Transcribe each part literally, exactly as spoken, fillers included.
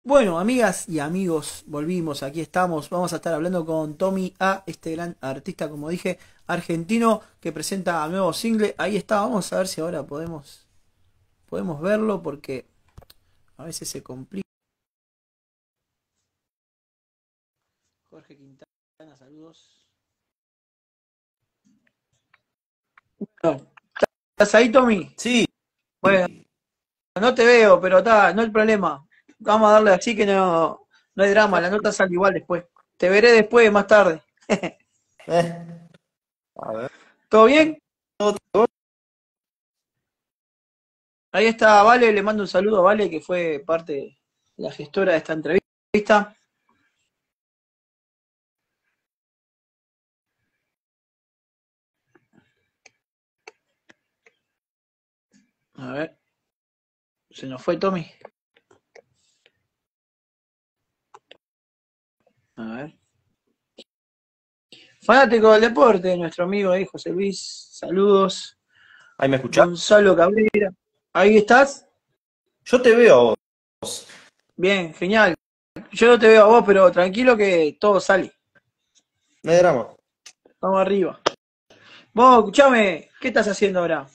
Bueno, amigas y amigos, volvimos, aquí estamos. Vamos a estar hablando con Tommy A, este gran artista, como dije, argentino, que presenta nuevo single. Ahí está, vamos a ver si ahora podemos, podemos verlo, porque a veces se complica. Jorge Quintana, saludos. Bueno, ¿estás ahí, Tommy? Sí, Bueno, no te veo, pero está, no hay problema. Vamos a darle así que no, no hay drama, la nota sale igual después. Te veré después, más tarde. eh, a ver. ¿Todo bien? todo- Ahí está Vale, le mando un saludo a Vale, que fue parte de la gestora de esta entrevista. A ver, se nos fue Tommy. A ver. Fanático del deporte, nuestro amigo ahí, José Luis, saludos. ¿Ahí me escuchás? Gonzalo Cabrera, ¿ahí estás? Yo te veo a vos. Bien, genial. Yo no te veo a vos, pero tranquilo que todo sale. No hay drama. Vamos arriba. Vos, escuchame, ¿qué estás haciendo ahora?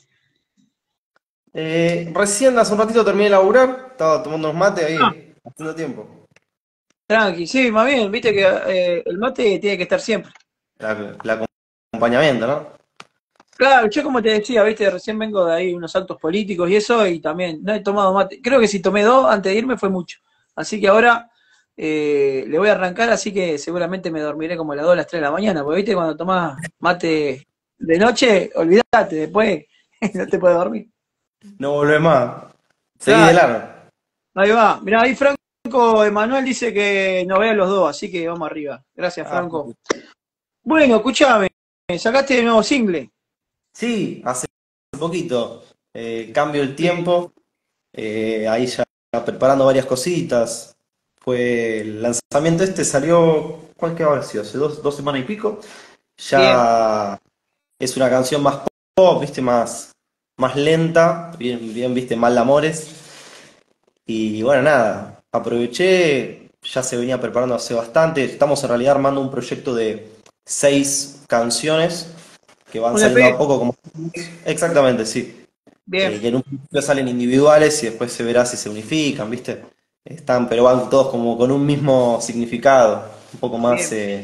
Eh, recién hace un ratito terminé de laburar. Estaba tomando unos mates Ah, ahí, haciendo tiempo. tranqui, sí, más bien, viste que eh, el mate tiene que estar siempre. La, la acompañamiento, ¿no? Claro, yo como te decía, viste, recién vengo de ahí unos actos políticos y eso, y también no he tomado mate. Creo que si tomé dos antes de irme fue mucho. Así que ahora eh, le voy a arrancar, así que seguramente me dormiré como a las dos, a las tres de la mañana, porque viste, cuando tomás mate de noche, olvídate, después no te puedes dormir. No volvés más. Seguí de Claro, largo. ahí va. Mirá, ahí Franco Emanuel dice que nos vean los dos, así que vamos arriba. Gracias, Ah, Franco. Bueno, escuchame, sacaste de nuevo single. sí, hace poquito. Eh, cambio el tiempo. eh, ahí ya preparando varias cositas. Fue el lanzamiento este, salió, ¿cuál que habrá sido? Hace dos, dos semanas y pico. Bien, Ya es una canción más pop, viste, más, más lenta, bien, bien, viste, mal de amores. Y bueno, nada, aproveché, ya se venía preparando hace bastante. Estamos en realidad armando un proyecto de seis canciones que van un saliendo a E P, poco como... Exactamente, sí. bien, Eh, que en un principio salen individuales y después se verá si se unifican, viste. Están, pero van todos como con un mismo significado, un poco más... bien, eh,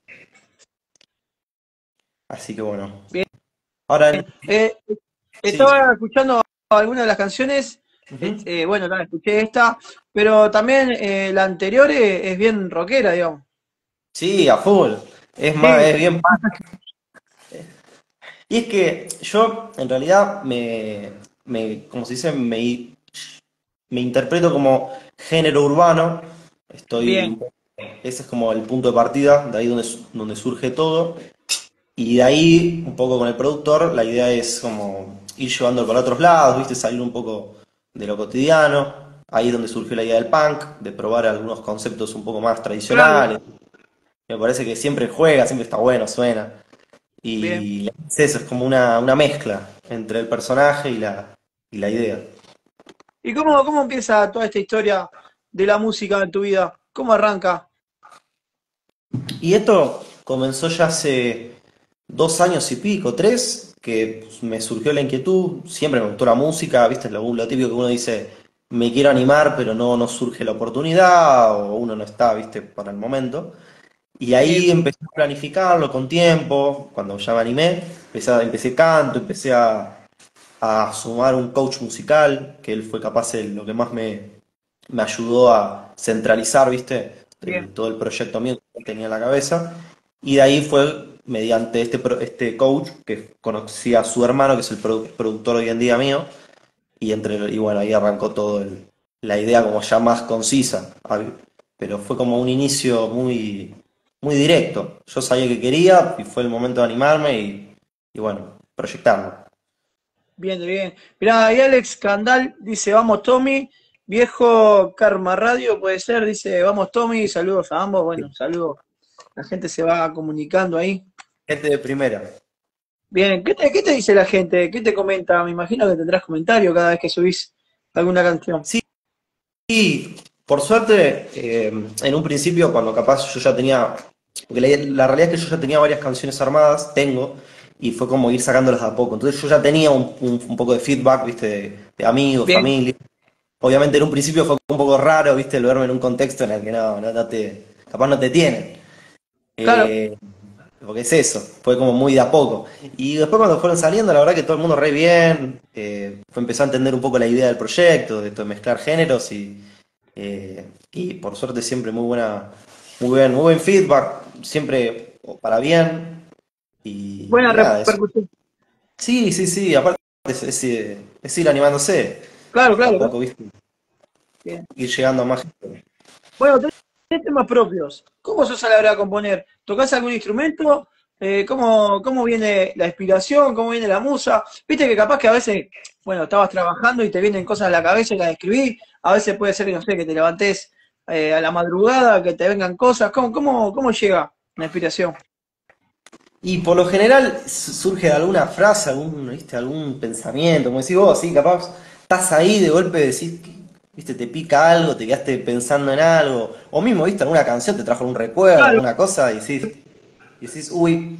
así que bueno. bien. Ahora, Eh, sí. Estaba escuchando algunas de las canciones, eh, Ujú. eh, bueno, la escuché esta, pero también eh, la anterior eh, es bien rockera, digamos. Sí, a full. Es más, Sí, es bien. Y es que yo, en realidad, me, me, como se dice, me, me interpreto como género urbano. Estoy, bien, un poco- ese es como el punto de partida, de ahí donde, su- donde surge todo. Y de ahí, un poco con el productor, la idea es como ir llevándolo para otros lados, ¿viste? Salir un poco de lo cotidiano. Ahí es donde surgió la idea del punk, de probar algunos conceptos un poco más claro, tradicionales. Me parece que siempre juega, siempre está bueno, suena. bien. Y es eso, es como una, una mezcla entre el personaje y la, y la idea. ¿Y cómo, cómo empieza toda esta historia de la música en tu vida? ¿Cómo arranca? Y esto comenzó ya hace dos años y pico, tres, que me surgió la inquietud, siempre me gustó la música, viste, es lo, lo típico que uno dice, me quiero animar, pero no, no surge la oportunidad, o uno no está, viste, para el momento. Y ahí Bien, empecé a planificarlo con tiempo, cuando ya me animé, empecé, a- empecé canto, empecé a, a sumar un coach musical, que él fue capaz de lo que más me, me ayudó a centralizar, ¿viste? bien, El- todo el proyecto mío que tenía en la cabeza. Y de ahí fue mediante este, pro- este coach que conocí a su hermano, que es el produ- productor hoy en día mío, y, entre, y bueno, ahí arrancó todo el- la idea como ya más concisa. Al- Pero fue como un inicio muy, muy directo. Yo sabía que quería y fue el momento de animarme y, y bueno, proyectarlo. bien, bien. Mirá, ahí Alex Candal dice, vamos Tommy, viejo Karma Radio, puede ser, dice, vamos Tommy, saludos a ambos, bueno, saludos. La gente se va comunicando ahí. Gente de primera. Bien, ¿qué te, qué te dice la gente? ¿Qué te comenta? Me imagino que tendrás comentario cada vez que subís alguna canción. Sí, Por suerte, eh, en un principio, cuando capaz yo ya tenía, porque la, la realidad es que yo ya tenía varias canciones armadas, tengo, y fue como ir sacándolas de a poco. Entonces yo ya tenía un, un- un poco de feedback, viste, de, de amigos, Bien, familia. Obviamente en un principio fue un poco raro, viste, el verme en un contexto en el que no, no, no te, capaz no te tienen. claro. Eh, Porque es eso, fue como muy de a poco. Y después cuando fueron saliendo, la verdad que todo el mundo re bien, eh, fue empezó a entender un poco la idea del proyecto, de esto de mezclar géneros y, eh, y por suerte siempre muy buena, muy buen, muy buen feedback, siempre para bien y, Buena y nada, eso. repercusión. Sí, sí, sí, aparte es, es, eh, es ir animándose, Claro, de a claro, claro. poco, ¿viste? Bien. Ir llegando a más gente. Bueno, tenés temas propios. ¿Cómo sos a la hora de componer? ¿Tocás algún instrumento? Eh, ¿cómo, cómo viene la inspiración? ¿Cómo viene la musa? Viste que capaz que a veces, bueno, estabas trabajando y te vienen cosas a la cabeza y las escribís. A veces puede ser, no sé, que te levantes eh, a la madrugada, que te vengan cosas. ¿Cómo, cómo, cómo llega la inspiración? Y por lo general su- surge de alguna frase, algún, ¿viste? Algún pensamiento, como decís vos, sí, capaz estás ahí de golpe decís, viste, te pica algo, te quedaste pensando en algo, o mismo, viste, alguna canción te trajo un recuerdo, Claro, alguna cosa, y decís, y decís, uy,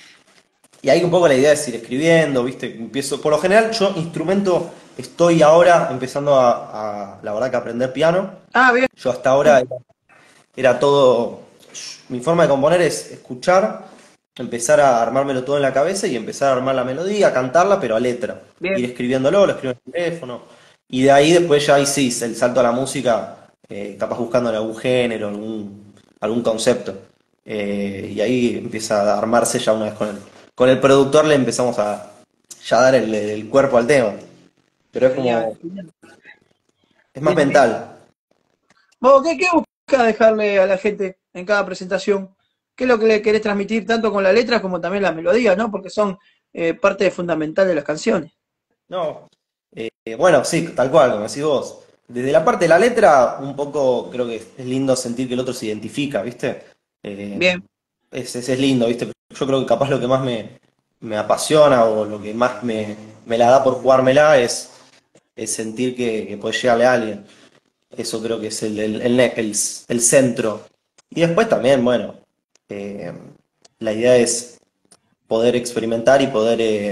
y ahí un poco la idea es ir escribiendo, viste, empiezo, por lo general yo instrumento estoy ahora empezando a, a, la verdad que aprender piano, ah, bien, yo hasta ahora era todo, mi forma de componer es escuchar, empezar a armármelo todo en la cabeza y empezar a armar la melodía, a cantarla, pero a letra. Ir bien. escribiéndolo, lo escribo en el teléfono. Y de ahí después ya ahí sí, el salto a la música, eh, capaz buscando algún género, algún, algún concepto. Eh, y ahí empieza a armarse ya una vez con el, con el productor le empezamos a ya dar el, el cuerpo al tema. Pero es Genial, como, genial. es más Bien, bien. mental. Vos, ¿qué, qué buscas dejarle a la gente en cada presentación? ¿Qué es lo que le querés transmitir tanto con la letra como también las melodías, ¿no? Porque son eh, parte fundamental de las canciones. No, eh, bueno, sí, tal cual, como decís vos. Desde la parte de la letra, un poco creo que es lindo sentir que el otro se identifica, ¿viste? Eh, Bien, es, es, es lindo, ¿viste? Yo creo que capaz lo que más me, me apasiona o lo que más me, me la da por jugármela es, es sentir que, que puede llegarle a alguien. Eso creo que es el, el, el, ne- el- el centro. Y después también, bueno, eh, la idea es poder experimentar y poder eh,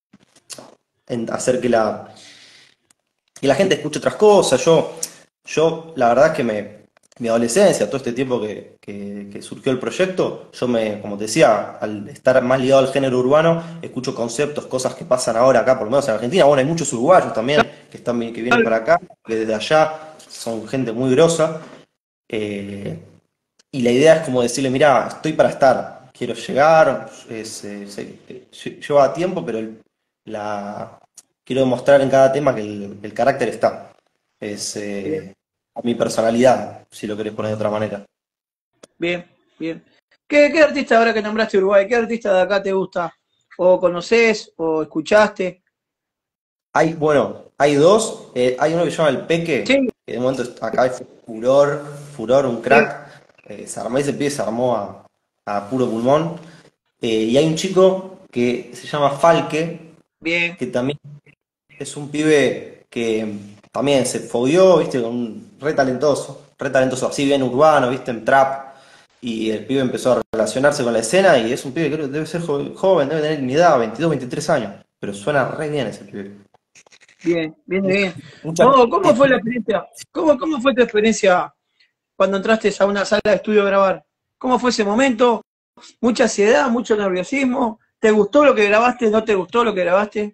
en- hacer que la, y la gente escucha otras cosas. Yo, yo la verdad es que me, mi adolescencia, todo este tiempo que, que- que surgió el proyecto, yo me, como te decía, al estar más ligado al género urbano, escucho conceptos, cosas que pasan ahora acá, por lo menos en Argentina. Bueno, hay muchos uruguayos también que están, que vienen para acá, que desde allá son gente muy grosa. eh, y la idea es como decirle, mira, estoy para estar, quiero llegar, es, eh, se- eh, lleva tiempo, pero el- la, quiero demostrar en cada tema que el, el carácter está. Es bien, eh, mi personalidad, si lo querés poner de otra manera. bien, bien. ¿Qué, qué artista ahora que nombraste Uruguay, qué artista de acá te gusta? ¿O conoces o escuchaste? Hay, bueno, hay dos, eh, hay uno que se llama El Peque, Sí, que de momento está acá es furor, furor, un bien, crack, eh, se armó ese pibe, se armó a, a puro pulmón. Eh, y hay un chico que se llama Falque, bien. que también es un pibe que también se fogueó, viste, con un re talentoso, re talentoso, así bien urbano, viste, en trap. Y el pibe empezó a relacionarse con la escena y es un pibe que creo que debe ser jo- joven, debe tener mi edad, veintidós, veintitrés años. Pero suena re bien ese pibe. Bien, bien, bien. Mucha Vos, ¿cómo gente. fue la experiencia? ¿Cómo, cómo fue tu experiencia cuando entraste a una sala de estudio a grabar? ¿Cómo fue ese momento? ¿Mucha ansiedad, mucho nerviosismo? ¿Te gustó lo que grabaste? ¿No te gustó lo que grabaste?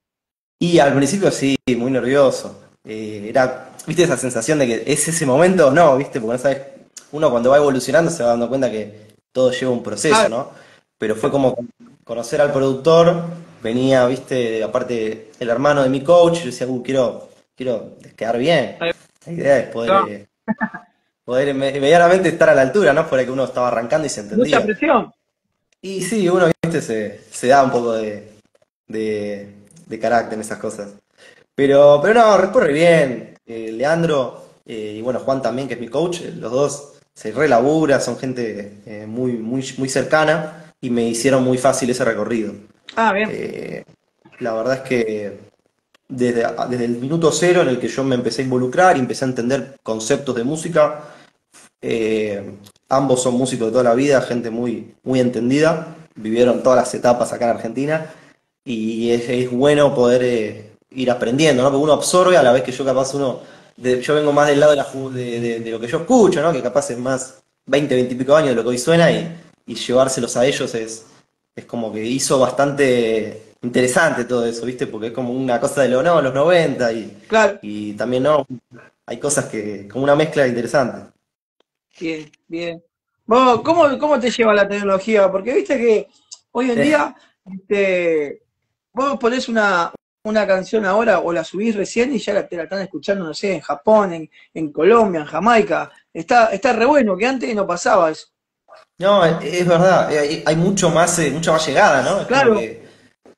Y al principio sí, muy nervioso. Eh, era, viste, esa sensación de que es ese momento, no, viste, porque no sabes, uno cuando va evolucionando se va dando cuenta que todo lleva un proceso, Claro, ¿no? Pero fue como conocer al productor, venía, viste, aparte el hermano de mi coach, yo decía, uh, quiero, quiero quedar bien. ahí La idea es poder, va. eh, poder me- medianamente estar a la altura, ¿no? Por ahí que uno estaba arrancando y se Mucha entendía. presión. Y sí, uno, viste, se, se da un poco de, de, de carácter en esas cosas. Pero, pero no, recorre bien. Eh, Leandro eh, y bueno, Juan también, que es mi coach, eh, los dos se relabura, son gente eh, muy, muy, muy cercana y me hicieron muy fácil ese recorrido. Ah, bien. Eh, la verdad es que desde, desde el minuto cero en el que yo me empecé a involucrar y empecé a entender conceptos de música. Eh, Ambos son músicos de toda la vida, gente muy, muy entendida, vivieron todas las etapas acá en Argentina y es, es bueno poder eh, ir aprendiendo, ¿no? Porque uno absorbe a la vez que yo capaz uno, de- yo vengo más del lado de, la ju- de, de- de lo que yo escucho, ¿no? Que capaz es más veinte veinte y pico años de lo que hoy suena y, y llevárselos a ellos es, es como que hizo bastante interesante todo eso, ¿viste? Porque es como una cosa de lo, no, los noventa y, Claro, y también no, hay cosas que, como una mezcla interesante. bien, bien. Vos, ¿cómo, cómo te lleva la tecnología? Porque viste que hoy en Eh, día, este, vos ponés una, una canción ahora o la subís recién y ya la- te la están escuchando, no sé, en Japón, en, en Colombia, en Jamaica. Está, está re bueno, que antes no pasaba eso. No, es, es verdad, eh, hay, hay mucho más, eh, mucha más llegada, ¿no? Es como Claro, que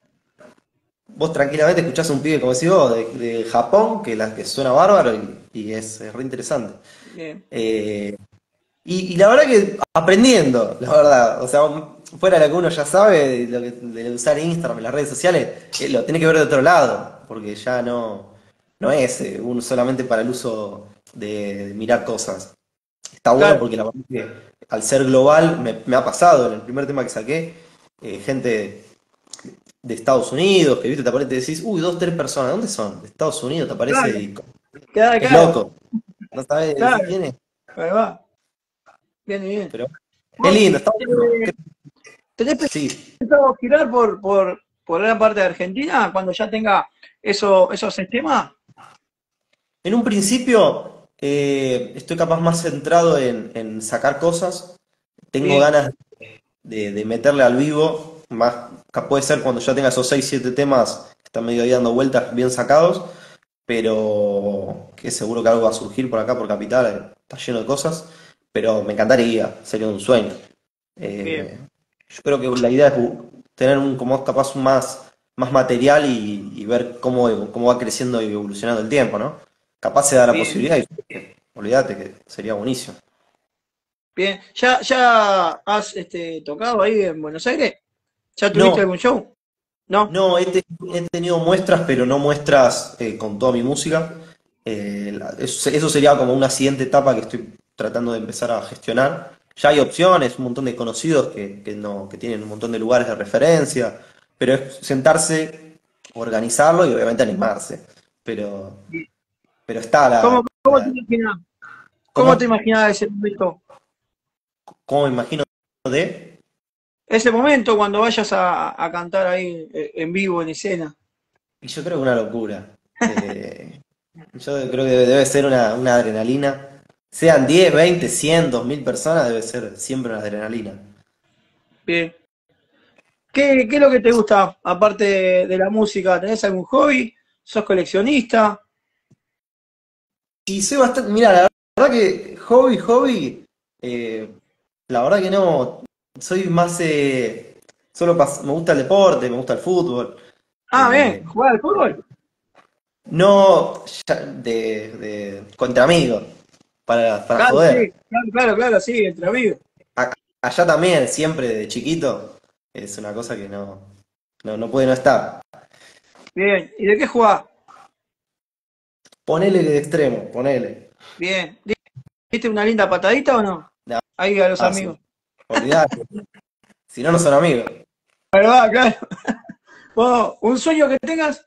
vos tranquilamente escuchás a un pibe, como decís vos, de, de Japón, que, la, que suena bárbaro y, y es, es re interesante. bien, Eh, y, y la verdad que aprendiendo, la verdad, o sea, fuera de lo que uno ya sabe, de, lo que, de usar Instagram y las redes sociales, eh, lo tiene que ver de otro lado, porque ya no, no es eh, uno solamente para el uso de, de mirar cosas. Está bueno claro, porque la verdad que al ser global me, me ha pasado en el primer tema que saqué, eh, gente de Estados Unidos, que viste, te aparece y decís, uy, dos, tres personas, ¿dónde son? De Estados Unidos te aparece claro, y queda es claro, loco, no sabes decir claro, quién es, ahí va, bien, bien. pero es ¿Vos, lindo, está bueno. eh, tenés Sí, pensado girar por, por, por gran parte de Argentina cuando ya tenga eso, esos sistemas? en un principio eh, estoy capaz más centrado en, en sacar cosas, tengo Bien, ganas de, de meterle al vivo, más ca- puede ser cuando ya tenga esos seis siete temas que están medio ahí dando vueltas bien sacados, pero que seguro que algo va a surgir por acá, por Capital, eh, está lleno de cosas, pero me encantaría, sería un sueño. bien, Eh, yo creo que la idea es bu- tener un, como capaz un más, más material y, y ver cómo, cómo va creciendo y evolucionando el tiempo, ¿no? Capaz se da la bien, posibilidad y eh, olvídate que sería buenísimo. bien. ¿Ya, ya has este, tocado ahí en Buenos Aires? ¿Ya tuviste No, algún show? ¿No? no, he, te- he tenido muestras, pero no muestras eh, con toda mi música. Eh, la- eso, eso sería como una siguiente etapa que estoy tratando de empezar a gestionar. Ya hay opciones, un montón de conocidos que, que no, que tienen un montón de lugares de referencia, pero es sentarse, organizarlo y obviamente animarse. Pero, pero está ¿Cómo, la, cómo te la- imaginas? ¿Cómo te ¿cómo? imaginas ese momento? ¿Cómo me imagino de? Ese momento cuando vayas a, a cantar ahí eh, en vivo, en escena. Y yo creo que una locura. Eh, Yo creo que debe, debe ser una, una adrenalina. Sean diez, veinte, cien, dos mil personas, debe ser siempre una adrenalina. Bien. ¿Qué, qué es lo que te gusta aparte de, de la música? ¿Tenés algún hobby? ¿Sos coleccionista? Y soy bastante. Mira, la verdad que hobby, hobby. eh, la verdad que no. Soy más. Eh, solo pas- me gusta el deporte, me gusta el fútbol. Ah, bien, eh, ¿jugás al fútbol? no ya- de, de- contra amigos, para, para Claro, joder. sí, claro, claro, claro, sí, entre amigos. A- Allá también, siempre de chiquito, es una cosa que no, no, no puede no estar. Bien, ¿y de qué jugás? Ponele que de extremo, ponele. Bien, ¿diste una linda patadita o no? No, Ahí a los ah, sí, amigos. olvidate. Si no, no son amigos. ¿Verdad? Claro. Vos, ¿un sueño que tengas?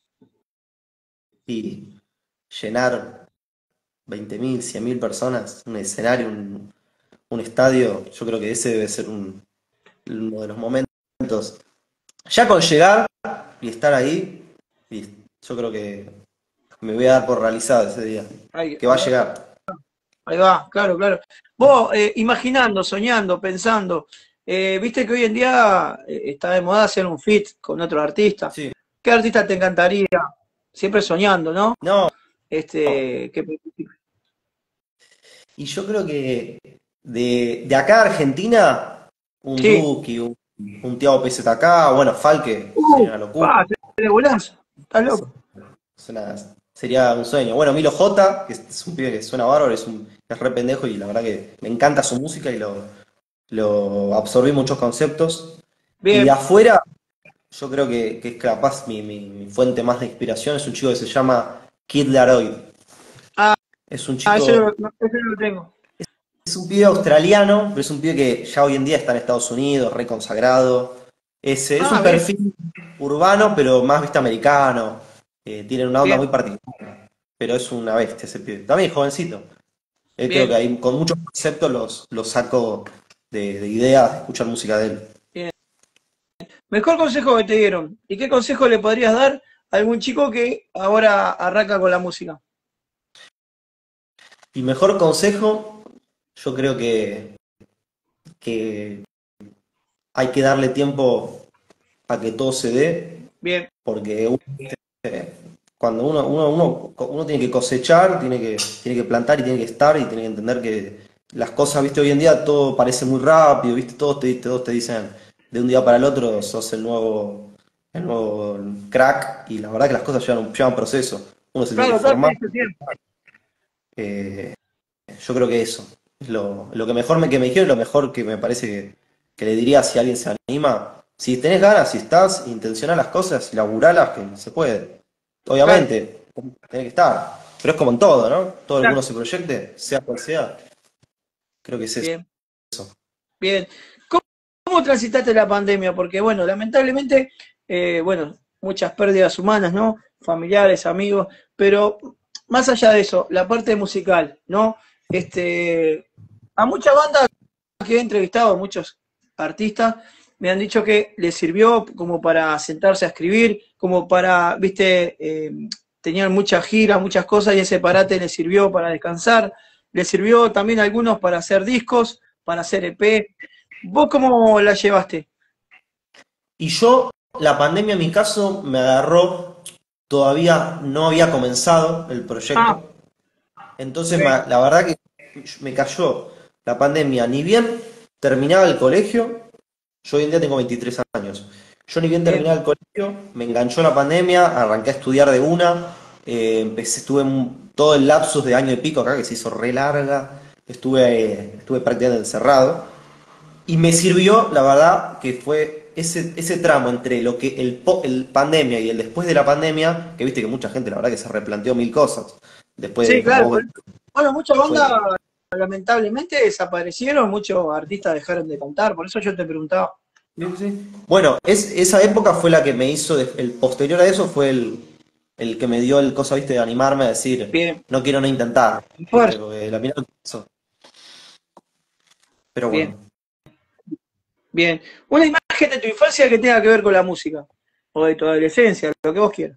Y llenar veinte mil, cien mil personas, un escenario, un, un estadio, yo creo que ese debe ser un- uno de los momentos. Ya con llegar y estar ahí, y yo creo que me voy a dar por realizado ese día. Ahí, Que va a llegar. ahí va, claro, claro. Vos, eh, imaginando, soñando, pensando, eh, viste que hoy en día eh, está de moda hacer un feat con otro artista. Sí. ¿Qué artista te encantaría? Siempre soñando, ¿no? No, Este, que, y yo creo que de, de acá a Argentina, un sí. Duki, un, un Tiago P Z K, bueno, Falque, sería Uh, una locura. pa, de golazo. Estás Es- loco. es una- Sería un sueño. Bueno, Milo J, que es un pibe que suena bárbaro, es, un, es re pendejo y la verdad que me encanta su música y lo, lo absorbí muchos conceptos. Y de Bien, afuera, yo creo que, que es capaz mi, mi- mi fuente más de inspiración es un chico que se llama Kid Laroi. Ah, Es un ah, ese chico, lo, no, ese no lo tengo. es un pibe australiano, pero es un pibe que ya hoy en día está en Estados Unidos, reconsagrado. Es, es Ah, un bien, perfil urbano, pero más vista americano. Eh, tiene una onda muy bien, particular, pero es una bestia ese pibe. También es jovencito. Él creo que bien, ahí con muchos conceptos los, los saco de, de ideas de escuchar música de él. bien. Mejor consejo que te dieron. ¿Y qué consejo le podrías dar a algún chico que ahora arranca con la música? Y mejor consejo, yo creo que, que hay que darle tiempo a que todo se dé, Bien, porque uno, eh, cuando uno, uno, uno, uno tiene que cosechar, tiene que, tiene que plantar y tiene que estar y tiene que entender que las cosas, viste, hoy en día todo parece muy rápido, viste, todos te, todos te dicen de un día para el otro sos el nuevo, el nuevo crack y la verdad que las cosas llevan un, llevan un proceso, uno se tiene que claro, todo formar. tiene su tiempo. eh, yo creo que eso es lo, lo que mejor me, que me dijeron, lo mejor que me parece que, que le diría si alguien se anima. Si tenés ganas, si estás, intencioná las cosas, laburalas, que se puede. Claro, Obviamente, tenés que estar. Pero es como en todo, ¿no? Todo lo que claro. uno se proyecte, sea cual sea, creo que es eso. Bien, bien. ¿Cómo, cómo transitaste la pandemia? Porque, bueno, lamentablemente, eh, bueno, muchas pérdidas humanas, ¿no? Familiares, amigos, pero más allá de eso, la parte musical, ¿no? Este, a muchas bandas que he entrevistado, muchos artistas, me han dicho que les sirvió como para sentarse a escribir, como para, viste, eh, tenían muchas giras, muchas cosas, y ese parate les sirvió para descansar, les sirvió también a algunos para hacer discos, para hacer E P. ¿Vos cómo la llevaste? Y yo, la pandemia en mi caso me agarró, todavía no había comenzado el Ah, proyecto. Entonces, ok, ma- la verdad que me cayó la pandemia. Ni bien terminaba el colegio, yo hoy en día tengo veintitrés años. Yo ni bien bien, terminaba el colegio, me enganchó la pandemia, arranqué a estudiar de una, eh, empecé, estuve en todo el lapsus de año y pico acá, que se hizo re larga, estuve, eh, estuve prácticamente encerrado. Y me sirvió, la verdad, que fue ese, ese tramo entre lo que el, po- el pandemia y el después de la pandemia, que viste que mucha gente, la verdad, que se replanteó mil cosas. Después sí, de, como claro. vos Bueno, muchas que fue. bandas lamentablemente desaparecieron, muchos artistas dejaron de cantar, por eso yo te preguntaba. Sí, sí, sí. Bueno, es, esa época fue la que me hizo, de- el posterior a eso fue el, el que me dio el cosa, viste, de animarme a decir, Bien, no quiero no intentar, viste, fuerza, porque la mina eso. Pero bien. bueno. Bien. Una imagen de tu infancia que tenga que ver con la música. O de tu adolescencia, lo que vos quieras.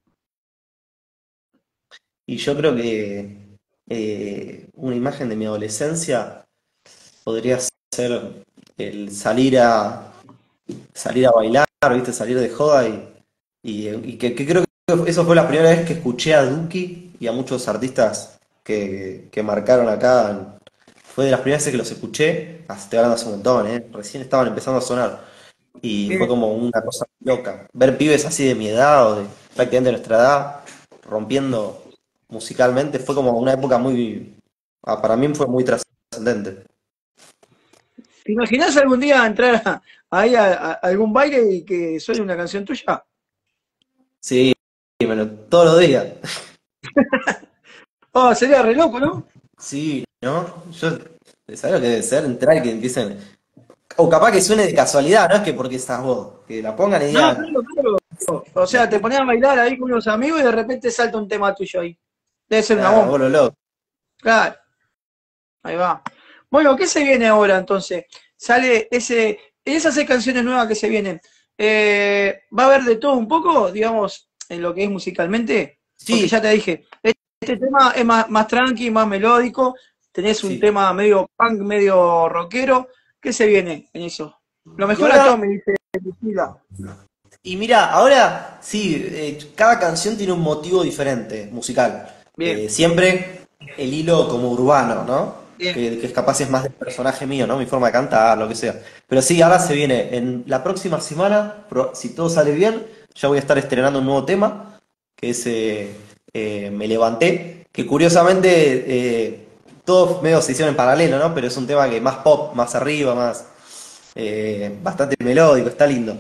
Y yo creo que eh, una imagen de mi adolescencia podría ser el salir a salir a bailar, viste, salir de joda y, y, y que, que creo que eso fue la primera vez que escuché a Duki y a muchos artistas que, que marcaron acá. Fue de las primeras veces que los escuché, ah, estoy hablando hace un montón, ¿eh? Recién estaban empezando a sonar. Y fue Bien. como una cosa loca. Ver pibes así de mi edad o de prácticamente de nuestra edad, rompiendo musicalmente, fue como una época muy, ah, para mí fue muy trascendente. ¿Te imaginás algún día entrar a- ahí a, a algún baile y que suene una canción tuya? Sí, bueno, todos los días. Oh, sería re loco, ¿no? Sí, ¿no? Yo, ¿sabes lo que debe ser? Entrar y que empiecen. O capaz que suene de casualidad, no es que porque estás vos. Que la pongan y No, digan. claro, claro. O sea, te ponías a bailar ahí con unos amigos y de repente salta un tema tuyo ahí. Debe ser una Nada, bomba. vos lo loco. Claro, ahí va. Bueno, ¿qué se viene ahora entonces? Sale ese, esas seis canciones nuevas que se vienen. Eh, ¿va a haber de todo un poco, digamos, en lo que es musicalmente? Porque Sí, ya te dije, este tema es más, más tranqui, más melódico. Tenés un sí. tema medio punk, medio rockero. ¿Qué se viene en eso? Lo Y mejor a ahora, todos me dice Priscila. y mira, ahora sí, eh, cada canción tiene un motivo diferente, musical. Bien, Eh, siempre el hilo como urbano, ¿no? bien, Que, que es capaz es más del personaje mío, ¿no? Mi forma de cantar, lo que sea. Pero sí, ahora se viene, en la próxima semana, pro- si todo sale bien, ya voy a estar estrenando un nuevo tema, que es eh, eh, Me Levanté, que curiosamente eh, todos medio se hicieron en paralelo, ¿no? Pero es un tema que más pop, más arriba, más eh, bastante melódico, está lindo.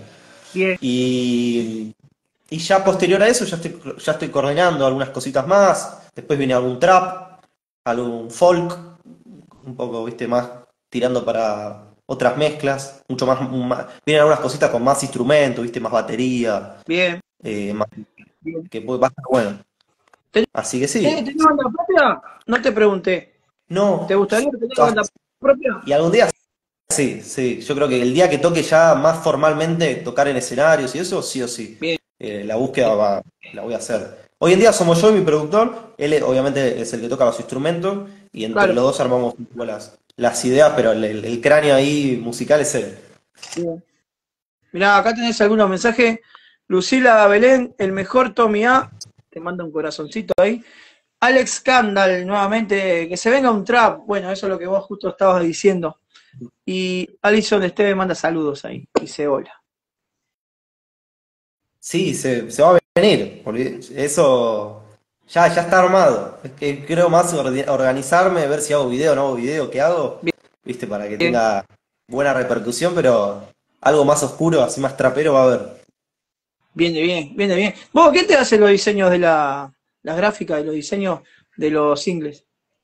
Bien, Y, y ya posterior a eso ya estoy, ya estoy coordinando algunas cositas más. Después viene algún trap, algún folk, un poco, viste, más tirando para otras mezclas, mucho más, más- vienen algunas cositas con más instrumentos, viste, más batería, bien, eh, más, bien. que puede, va a estar bueno. ¿Tenés, Así que sí, tenés banda propia? No te pregunté. ¿Te no, gustaría tener ah, banda propia? y algún día sí, sí, yo creo que el día que toque ya más formalmente tocar en escenarios y eso, sí o sí, Bien, eh, la búsqueda va, la voy a hacer. Hoy en día somos yo y mi productor, él eh, obviamente es el que toca los instrumentos y entre claro. los dos armamos un poco las, las ideas, pero el, el- el cráneo ahí musical es él. Bien. Mirá, acá tenés algunos mensajes. Lucila Belén, el mejor Tommy A. Te manda un corazoncito ahí. Alex Candal, nuevamente, que se venga un trap. Bueno, eso es lo que vos justo estabas diciendo. Y Alison Esteve manda saludos ahí. Dice hola. Sí, se, se va a venir, porque eso ya, ya está armado. Es que creo más ordi- organizarme, ver si hago video o no hago video, qué hago, viste, para que Bien, tenga buena repercusión, pero algo más oscuro, así más trapero va a haber. viene bien, viene bien. ¿Vos qué te hace los diseños de la, las gráficas, de los diseños de los singles?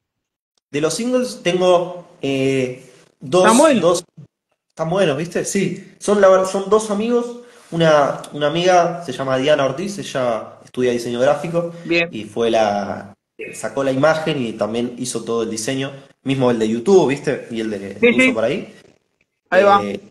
De los singles tengo eh, ¿Están dos, buenos? dos, están buenos, ¿viste? Sí, son, la, ver- son dos amigos, una, una amiga se llama Diana Ortiz, ella estudia diseño gráfico Bien. y fue la, sacó la imagen y también hizo todo el diseño, mismo el de YouTube, ¿viste? Y el de, Sí, que uso sí, por ahí. ahí va. Eh,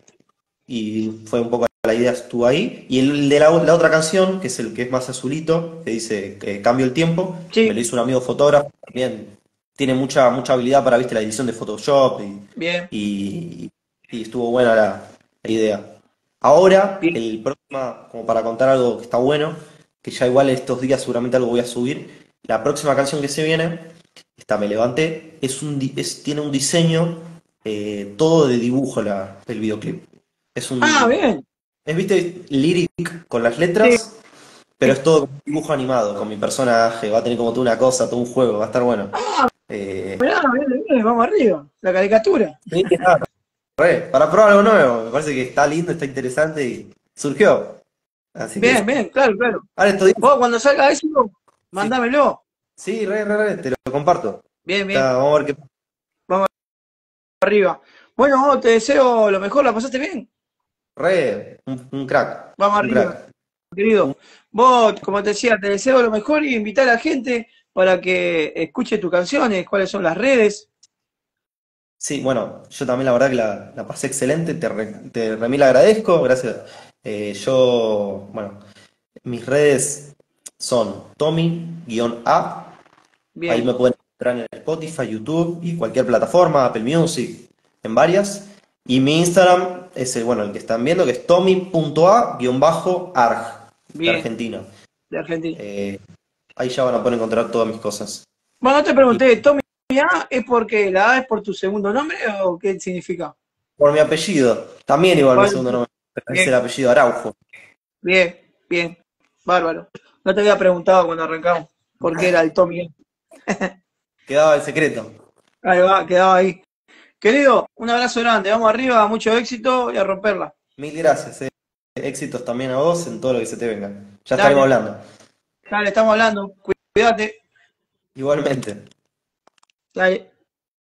y fue un poco la idea, estuvo ahí. Y el de la, la otra canción, que es el que es más azulito, que dice que Cambio el tiempo, me Sí, lo hizo un amigo fotógrafo, también tiene mucha, mucha habilidad para, viste, la edición de Photoshop y, bien, y, y estuvo buena la, la idea. Ahora, bien. el próximo, como para contar algo que está bueno, que ya igual estos días seguramente algo voy a subir, la próxima canción que se viene, esta me levanté, es un, di- es, tiene un diseño eh, todo de dibujo la, el videoclip. Es Ah, un, bien. es, viste, lyric con las Sí, letras, pero es todo como un dibujo animado, con mi personaje, va a tener como toda una cosa, todo un juego, va a estar bueno. Eh, mirá, viene, viene, vamos arriba. La caricatura. sí, nada, re, para probar algo nuevo, me parece que está lindo, está interesante y surgió. Así que Bien, bien, claro, claro. ahora estos días, Vos cuando salga eso, sí, mándamelo. sí, re, re, re, te lo comparto. Bien, bien, Está- vamos a ver qué. vamos arriba. Bueno, vos te deseo lo mejor, ¿la pasaste bien? Re, un, un crack, Vamos un arriba, crack. querido. Vos, como te decía, te deseo lo mejor y invitar a la gente para que escuche tus canciones, cuáles son las redes. Sí, bueno, yo también la verdad que la, la pasé excelente, te, re, te remil agradezco, gracias. Eh, yo, bueno, mis redes son Tommy-A, ahí Bien, me pueden encontrar en Spotify, YouTube y cualquier plataforma, Apple Music, en varias. Y mi Instagram es el, bueno, el que están viendo, que es tommy.a-arg, de bien, Argentina. de Argentina. Eh, ahí ya van a poder encontrar todas mis cosas. Bueno, no te Y pregunté, ¿Tommy A es porque la A es por tu segundo nombre o qué significa? por mi apellido, también igual mi Bueno, segundo nombre, es bien, el apellido Araujo. bien, bien, bárbaro. No te había preguntado cuando arrancamos por qué era el Tommy A. Quedaba el secreto. Ahí va, quedaba ahí. Querido, un abrazo grande, vamos arriba, mucho éxito y a romperla. Mil gracias, eh. Éxitos también a vos en todo lo que se te venga. Ya estaremos Dale, hablando. dale, estamos hablando. Cuídate. Igualmente. Dale.